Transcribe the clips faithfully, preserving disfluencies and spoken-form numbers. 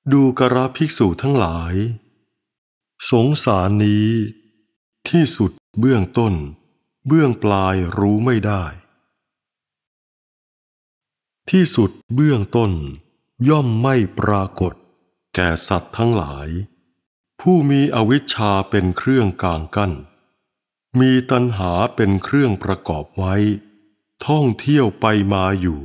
ดูกระภิกษุทั้งหลายสงสารนี้ที่สุดเบื้องต้นเบื้องปลายรู้ไม่ได้ที่สุดเบื้องต้นย่อมไม่ปรากฏแก่สัตว์ทั้งหลายผู้มีอวิชชาเป็นเครื่องกางกั้นมีตัณหาเป็นเครื่องประกอบไว้ท่องเที่ยวไปมาอยู่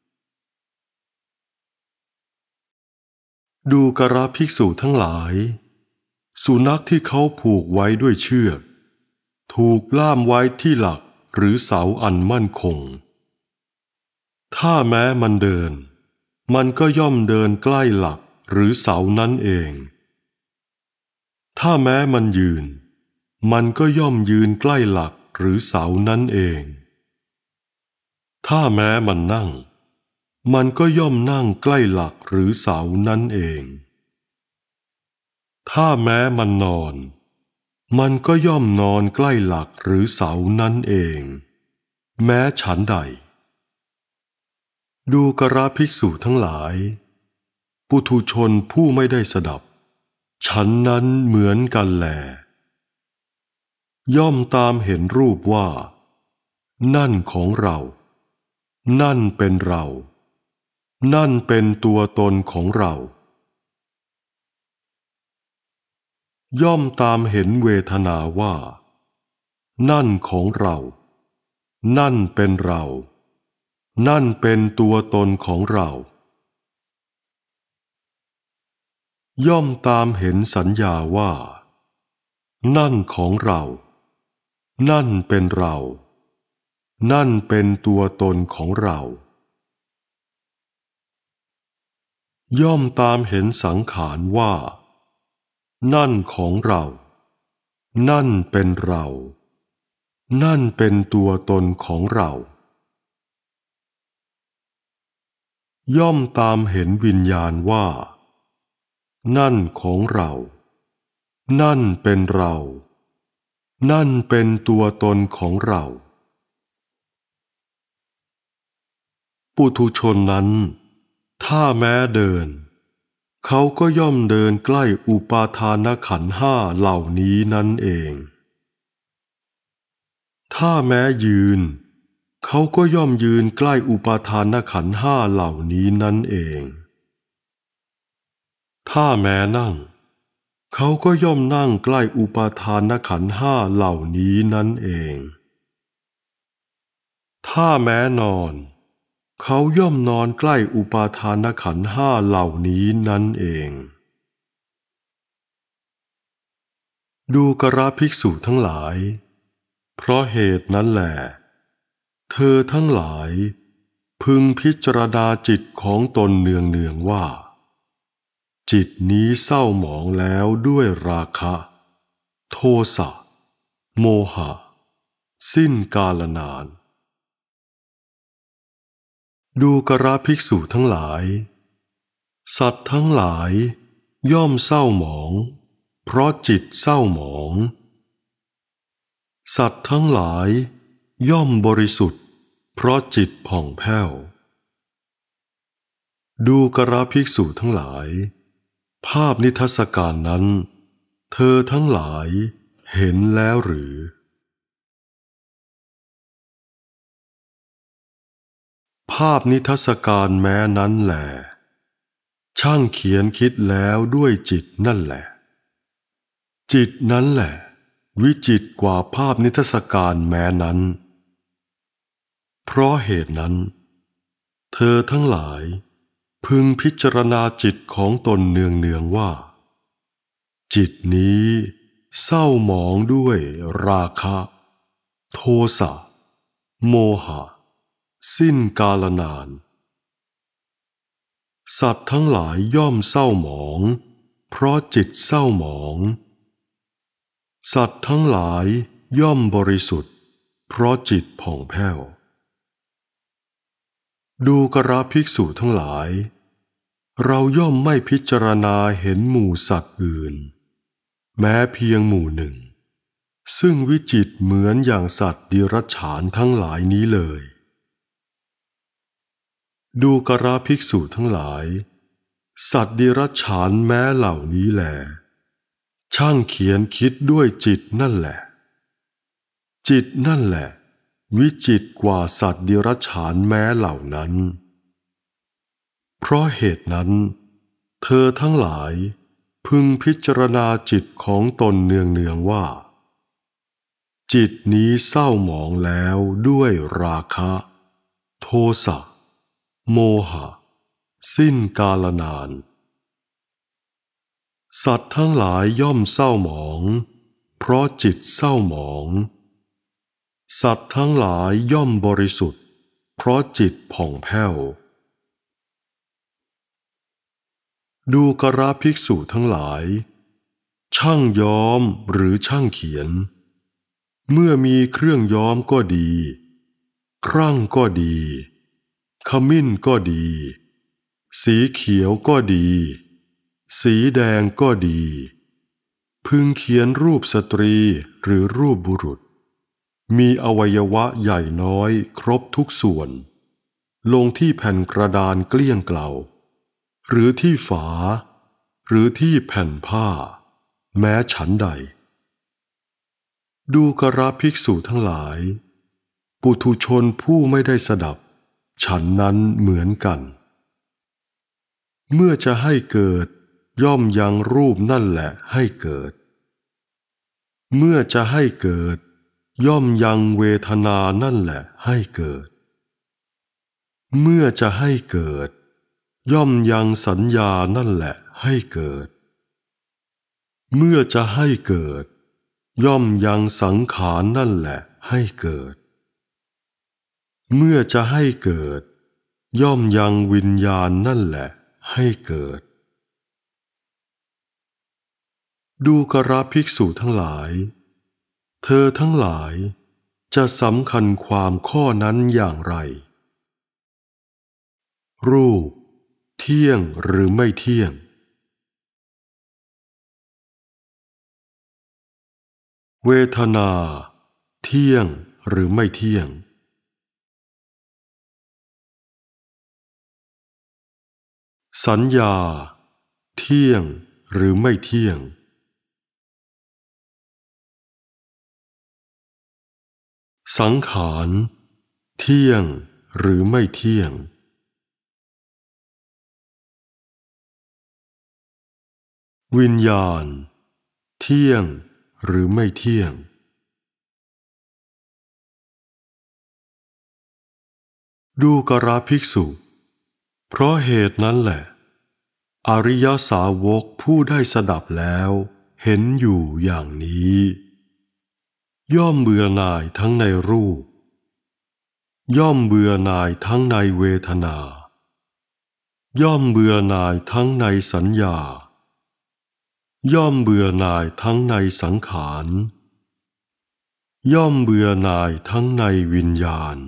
ดูกระภิกษุทั้งหลายสุนัขที่เขาผูกไว้ด้วยเชือกถูกล่ามไว้ที่หลักหรือเสาอันมั่นคงถ้าแม้มันเดินมันก็ย่อมเดินใกล้หลักหรือเสานั้นเองถ้าแม้มันยืนมันก็ย่อมยืนใกล้หลักหรือเสานั้นเองถ้าแม้มันนั่งมันก็ย่อมนั่งใกล้หลักหรือเสานั้นเองถ้าแม้มันนอนมันก็ย่อมนอนใกล้หลักหรือเสานั้นเองแม้ฉันใดดูกระภิกษุทั้งหลายปุถุชนผู้ไม่ได้สดับฉันนั้นเหมือนกันแลย่อมตามเห็นรูปว่านั่นของเรานั่นเป็นเรานั่นเป็นตัวตนของเราย่อมตามเห็นเวทนาว่านั่นของเรานั่นเป็นเรานั่นเป็นตัวตนของเราย่อมตามเห็นสัญญาว่านั่นของเรานั่นเป็นเรานั่นเป็นตัวตนของเราย่อมตามเห็นสังขารว่านั่นของเรานั่นเป็นเรานั่นเป็นตัวตนของเราย่อมตามเห็นวิญญาณว่านั่นของเรานั่นเป็นเรานั่นเป็นตัวตนของเราปุถุชนนั้นถ้าแม้เดินเขาก็ย่อมเดินใกล้อุปาทานขันธ์ห้าเหล่านี้นั่นเองถ้าแม้ยืนเขาก็ย่อมยืนใกล้อุปาทานขันธ์ห้าเหล่านี้นั่นเองถ้าแม้นั่งเขาก็ย่อมนั่งใกล้อุปาทานขันธ์ห้าเหล่านี้นั่นเองถ้าแม้นอนเขาย่อมนอนใกล้อุปาทานขันธ์ห้าเหล่านี้นั่นเองดูกระภิกษุทั้งหลายเพราะเหตุนั้นแหละเธอทั้งหลายพึงพิจารณาจิตของตนเนืองๆว่าจิตนี้เศร้าหมองแล้วด้วยราคะโทสะโมหะสิ้นกาลนานดูกระภิกษุทั้งหลายสัตว์ทั้งหลายย่อมเศร้าหมองเพราะจิตเศร้าหมองสัตว์ทั้งหลายย่อมบริสุทธิ์เพราะจิตผ่องแผ้วดูกระภิกษุทั้งหลายภาพนิทรรศการนั้นเธอทั้งหลายเห็นแล้วหรือภาพนิทรรศการแม้นั้นแหละช่างเขียนคิดแล้วด้วยจิตนั่นแหละจิตนั้นแหละวิจิตรกว่าภาพนิทรรศการแม้นั้นเพราะเหตุนั้นเธอทั้งหลายพึงพิจารณาจิตของตนเนืองๆว่าจิตนี้เศร้าหมองด้วยราคะโทสะโมหะสิ้นกาลนานสัตว์ทั้งหลายย่อมเศร้าหมองเพราะจิตเศร้าหมองสัตว์ทั้งหลายย่อมบริสุทธิ์เพราะจิตผ่องแผ้วดูกระภิกษุทั้งหลายเราย่อมไม่พิจารณาเห็นหมู่สัตว์อื่นแม้เพียงหมู่หนึ่งซึ่งวิจิตรเหมือนอย่างสัตว์ดิรัจฉานทั้งหลายนี้เลยดูกระภิกษุทั้งหลายสัตว์ดิรัจฉานแม้เหล่านี้แลช่างเขียนคิดด้วยจิตนั่นแหละจิตนั่นแหละวิจิตรกว่าสัตว์ดิรัจฉานแม้เหล่านั้นเพราะเหตุนั้นเธอทั้งหลายพึงพิจารณาจิตของตนเนืองๆว่าจิตนี้เศร้าหมองแล้วด้วยราคะโทสะโมหะสิ้นกาลนานสัตว์ทั้งหลายย่อมเศร้าหมองเพราะจิตเศร้าหมองสัตว์ทั้งหลายย่อมบริสุทธิ์เพราะจิตผ่องแผ้วดูกราภิกษุทั้งหลายช่างย้อมหรือช่างเขียนเมื่อมีเครื่องย้อมก็ดีครั่งก็ดีขมิ้นก็ดีสีเขียวก็ดีสีแดงก็ดีพึงเขียนรูปสตรีหรือรูปบุรุษมีอวัยวะใหญ่น้อยครบทุกส่วนลงที่แผ่นกระดานเกลี้ยงเกลาหรือที่ฝาหรือที่แผ่นผ้าแม้ฉันใดดูกราภิกษุทั้งหลายปุถุชนผู้ไม่ได้สดับฉันนั้นเหมือนกันเมื่อจะให้เกิดย่อมยังรูปนั่นแหละให้เกิดเมื่อจะให้เกิดย่อมยังเวทนานั่นแหละให้เกิดเมื่อจะให้เกิดย่อมยังสัญญานั่นแหละให้เกิดเมื่อจะให้เกิดย่อมยังสังขารนั่นแหละให้เกิดเมื่อจะให้เกิดย่อมยังวิญญาณนั่นแหละให้เกิดดูกราภิกษุทั้งหลายเธอทั้งหลายจะสำคัญความข้อนั้นอย่างไรรูปเที่ยงหรือไม่เที่ยงเวทนาเที่ยงหรือไม่เที่ยงสัญญาเที่ยงหรือไม่เที่ยงสังขารเที่ยงหรือไม่เที่ยงวิญญาณเที่ยงหรือไม่เที่ยงดูกราภิกษุเพราะเหตุนั้นแหละอริยสาวกผู้ได้สดับแล้วเห็นอยู่อย่างนี้ย่อมเบื่อหน่ายทั้งในรูปย่อมเบื่อหน่ายทั้งในเวทนาย่อมเบื่อหน่ายทั้งในสัญญาย่อมเบื่อหน่ายทั้งในสังขารย่อมเบื่อหน่ายทั้งในวิญญาณ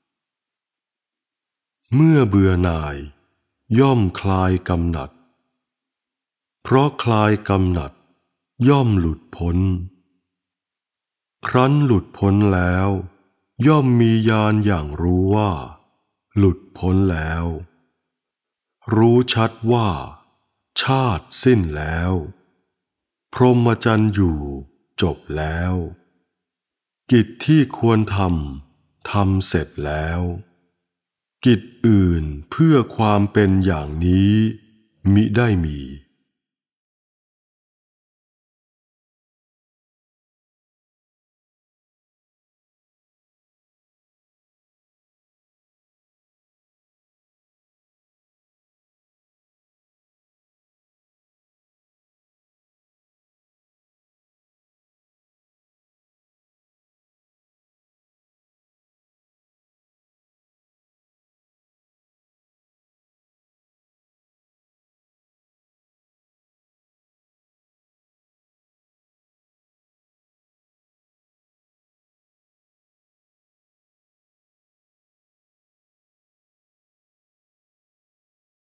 เมื่อเบื่อหน่ายย่อมคลายกำหนัดเพราะคลายกำหนัดย่อมหลุดพ้นครั้นหลุดพ้นแล้วย่อมมีญาณอย่างรู้ว่าหลุดพ้นแล้วรู้ชัดว่าชาติสิ้นแล้วพรหมจรรย์อยู่จบแล้วกิจที่ควรทำทำเสร็จแล้วกิจอื่นเพื่อความเป็นอย่างนี้มิได้มี